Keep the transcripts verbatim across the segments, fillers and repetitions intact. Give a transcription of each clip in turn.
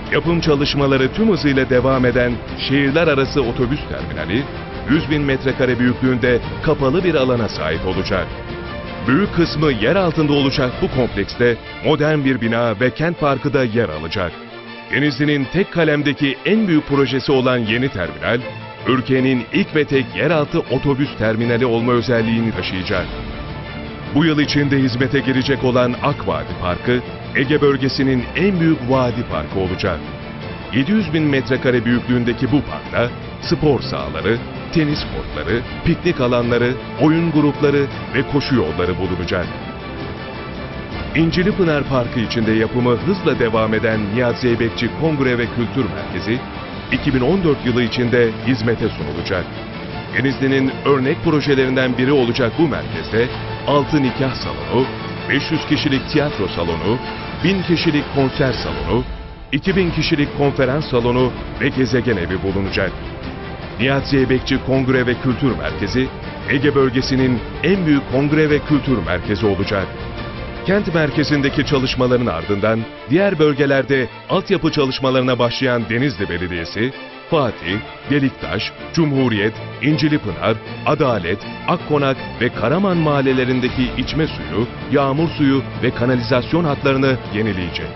Yapım çalışmaları tüm hızıyla devam eden şehirler arası otobüs terminali, yüz bin metrekare büyüklüğünde kapalı bir alana sahip olacak. Büyük kısmı yer altında olacak bu komplekste modern bir bina ve kent parkı da yer alacak. Denizli'nin tek kalemdeki en büyük projesi olan yeni terminal, ülkenin ilk ve tek yeraltı otobüs terminali olma özelliğini taşıyacak. Bu yıl içinde hizmete girecek olan Akvadi Parkı, Ege bölgesinin en büyük vadi parkı olacak. yedi yüz bin metrekare büyüklüğündeki bu parkta spor sahaları, tenis kortları, piknik alanları, oyun grupları ve koşu yolları bulunacak. İncilipınar Parkı içinde yapımı hızla devam eden Nihat Zeybekçi Kongre ve Kültür Merkezi, iki bin on dört yılı içinde hizmete sunulacak. Denizli'nin örnek projelerinden biri olacak bu merkezde altı nikah salonu, beş yüz kişilik tiyatro salonu, bin kişilik konser salonu, iki bin kişilik konferans salonu ve gezegen evi bulunacak. Nihat Zeybekçi Kongre ve Kültür Merkezi, Ege bölgesinin en büyük kongre ve kültür merkezi olacak. Kent merkezindeki çalışmaların ardından diğer bölgelerde altyapı çalışmalarına başlayan Denizli Belediyesi, Fatih, Deliktaş, Cumhuriyet, İncilipınar, Adalet, Akkonak ve Karaman mahallelerindeki içme suyu, yağmur suyu ve kanalizasyon hatlarını yenileyecek.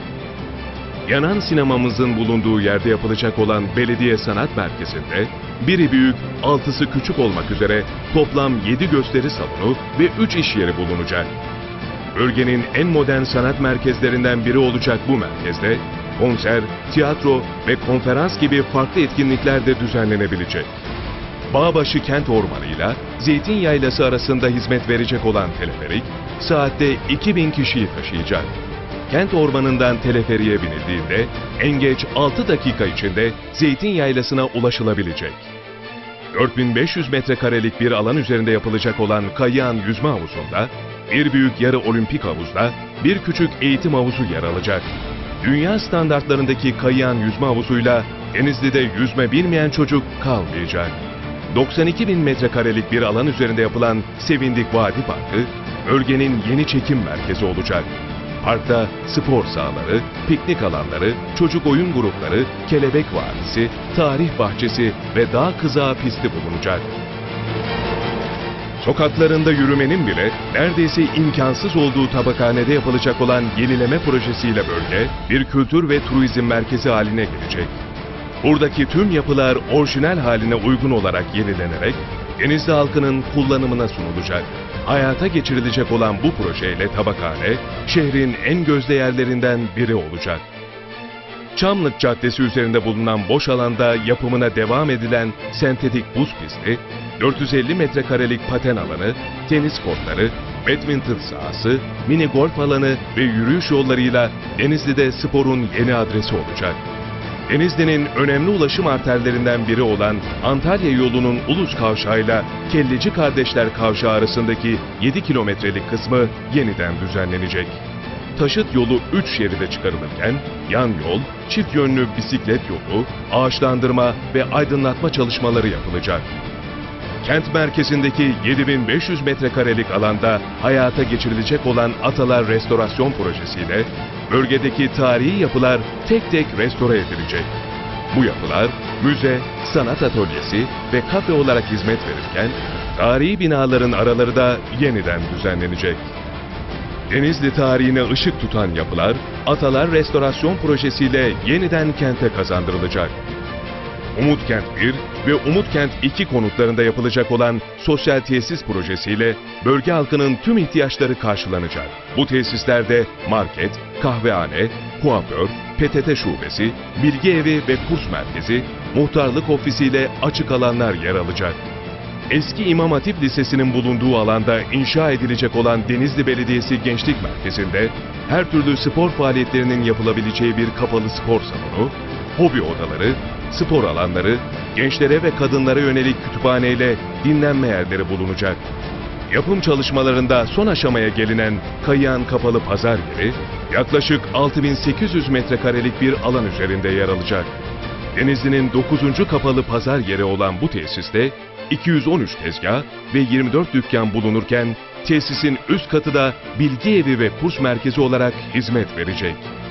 Yanan sinemamızın bulunduğu yerde yapılacak olan Belediye Sanat Merkezi'nde, biri büyük, altısı küçük olmak üzere toplam yedi gösteri salonu ve üç iş yeri bulunacak. Bölgenin en modern sanat merkezlerinden biri olacak bu merkezde, konser, tiyatro ve konferans gibi farklı etkinlikler de düzenlenebilecek. Bağbaşı Kent Ormanı'yla Zeytin Yaylası arasında hizmet verecek olan teleferik, saatte iki bin kişiyi taşıyacak. Kent Ormanı'ndan teleferiğe binildiğinde en geç altı dakika içinde Zeytin Yaylası'na ulaşılabilecek. dört bin beş yüz metrekarelik bir alan üzerinde yapılacak olan Kayıhan Yüzme Havuzu'nda, bir büyük yarı olimpik havuzda bir küçük eğitim havuzu yer alacak. Dünya standartlarındaki Kayıhan Yüzme Havuzu'yla Denizli'de yüzme bilmeyen çocuk kalmayacak. doksan iki bin metrekarelik bir alan üzerinde yapılan Sevindik Vadi Parkı, bölgenin yeni çekim merkezi olacak. Parkta spor sahaları, piknik alanları, çocuk oyun grupları, kelebek vadisi, tarih bahçesi ve dağ kızağı pisti bulunacak. Sokaklarında yürümenin bile neredeyse imkansız olduğu tabakhanede yapılacak olan yenileme projesiyle bölge bir kültür ve turizm merkezi haline gelecek. Buradaki tüm yapılar orijinal haline uygun olarak yenilenerek Denizli halkının kullanımına sunulacak. Hayata geçirilecek olan bu projeyle tabakhane, şehrin en gözde yerlerinden biri olacak. Çamlık Caddesi üzerinde bulunan boş alanda yapımına devam edilen sentetik buz pisti, dört yüz elli metrekarelik paten alanı, tenis kortları, badminton sahası, mini golf alanı ve yürüyüş yollarıyla Denizli'de sporun yeni adresi olacak. Denizli'nin önemli ulaşım arterlerinden biri olan Antalya yolunun Ulus Kavşağı'yla Kelleci Kardeşler Kavşağı arasındaki yedi kilometrelik kısmı yeniden düzenlenecek. Taşıt yolu üç şeride çıkarılırken, yan yol, çift yönlü bisiklet yolu, ağaçlandırma ve aydınlatma çalışmaları yapılacak. Kent merkezindeki yedi bin beş yüz metrekarelik alanda hayata geçirilecek olan Atalar Restorasyon Projesi'yle bölgedeki tarihi yapılar tek tek restore edilecek. Bu yapılar müze, sanat atölyesi ve kafe olarak hizmet verirken tarihi binaların araları da yeniden düzenlenecek. Denizli tarihine ışık tutan yapılar Atalar Restorasyon Projesi'yle yeniden kente kazandırılacak. Umutkent bir ve Umutkent iki konutlarında yapılacak olan sosyal tesis projesiyle bölge halkının tüm ihtiyaçları karşılanacak. Bu tesislerde market, kahvehane, kuaför, P T T şubesi, bilgi evi ve kurs merkezi, muhtarlık ofisiyle açık alanlar yer alacak. Eski İmam Hatip Lisesi'nin bulunduğu alanda inşa edilecek olan Denizli Belediyesi Gençlik Merkezi'nde her türlü spor faaliyetlerinin yapılabileceği bir kapalı spor salonu, hobi odaları, spor alanları, gençlere ve kadınlara yönelik kütüphaneyle dinlenme yerleri bulunacak. Yapım çalışmalarında son aşamaya gelinen Kayıhan Kapalı Pazar Yeri, yaklaşık altı bin sekiz yüz metrekarelik bir alan üzerinde yer alacak. Denizli'nin dokuzuncu kapalı pazar yeri olan bu tesiste iki yüz on üç tezgah ve yirmi dört dükkan bulunurken, tesisin üst katı da bilgi evi ve kurs merkezi olarak hizmet verecek.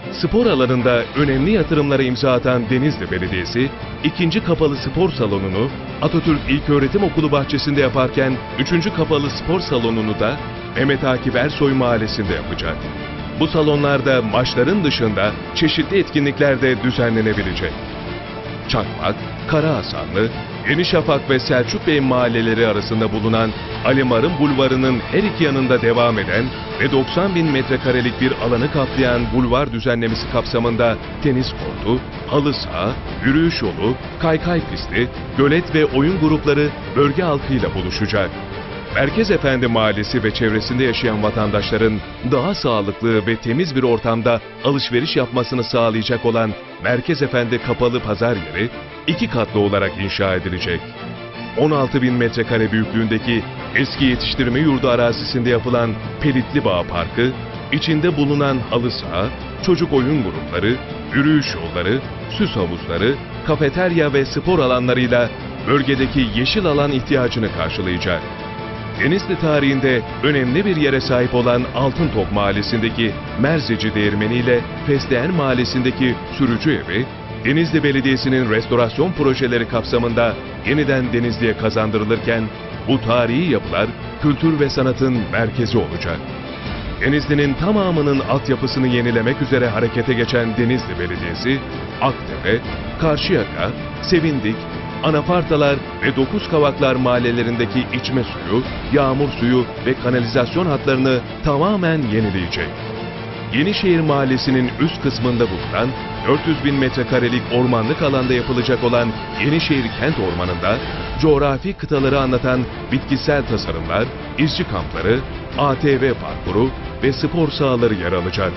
Spor alanında önemli yatırımlara imza atan Denizli Belediyesi, ikinci kapalı spor salonunu Atatürk İlköğretim Okulu bahçesinde yaparken, üçüncü kapalı spor salonunu da Mehmet Akif Ersoy Mahallesi'nde yapacak. Bu salonlarda maçların dışında çeşitli etkinlikler de düzenlenebilecek. Çakmak, Karahasanlı, Yenişafak ve Selçuk Bey mahalleleri arasında bulunan Ali Marın Bulvarı'nın her iki yanında devam eden ve doksan bin metrekarelik bir alanı kaplayan bulvar düzenlemesi kapsamında tenis kortu, halı saha, yürüyüş yolu, kaykay pisti, gölet ve oyun grupları bölge halkıyla buluşacak. Merkezefendi Mahallesi ve çevresinde yaşayan vatandaşların daha sağlıklı ve temiz bir ortamda alışveriş yapmasını sağlayacak olan Merkezefendi Kapalı Pazar Yeri iki katlı olarak inşa edilecek. on altı bin metrekare büyüklüğündeki eski yetiştirme yurdu arazisinde yapılan Pelitli Bağ Parkı, içinde bulunan halı saha, çocuk oyun grupları, yürüyüş yolları, süs havuzları, kafeterya ve spor alanlarıyla bölgedeki yeşil alan ihtiyacını karşılayacak. Denizli tarihinde önemli bir yere sahip olan Altıntop Mahallesi'ndeki Merzeci Değirmeni ile Fesleğen Mahallesi'ndeki Sürücü Evi, Denizli Belediyesi'nin restorasyon projeleri kapsamında yeniden Denizli'ye kazandırılırken, bu tarihi yapılar kültür ve sanatın merkezi olacak. Denizli'nin tamamının altyapısını yenilemek üzere harekete geçen Denizli Belediyesi, Aktepe, Karşıyaka, Sevindik, Anafartalar ve Dokuzkavaklar mahallelerindeki içme suyu, yağmur suyu ve kanalizasyon hatlarını tamamen yenileyecek. Yenişehir Mahallesi'nin üst kısmında bulunan dört yüz bin metrekarelik ormanlık alanda yapılacak olan Yenişehir Kent Ormanı'nda coğrafi kıtaları anlatan bitkisel tasarımlar, izci kampları, A T V parkuru ve spor sahaları yer alacak.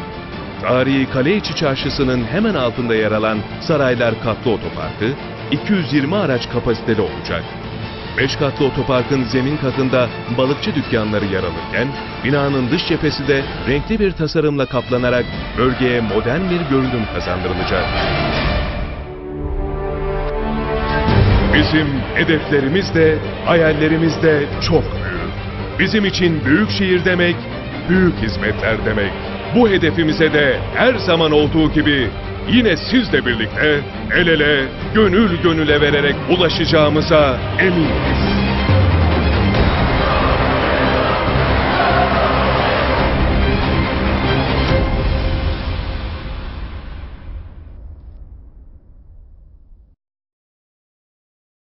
Tarihi Kaleiçi Çarşısı'nın hemen altında yer alan Saraylar Katlı Otoparkı, iki yüz yirmi araç kapasiteli olacak. beş katlı otoparkın zemin katında balıkçı dükkanları yer alırken, binanın dış cephesi de renkli bir tasarımla kaplanarak bölgeye modern bir görünüm kazandırılacak. Bizim hedeflerimiz de, hayallerimiz de çok büyük. Bizim için büyük şehir demek, büyük hizmetler demek. Bu hedefimize de her zaman olduğu gibi yine sizle birlikte el ele, gönül gönüle vererek ulaşacağımıza eminiz.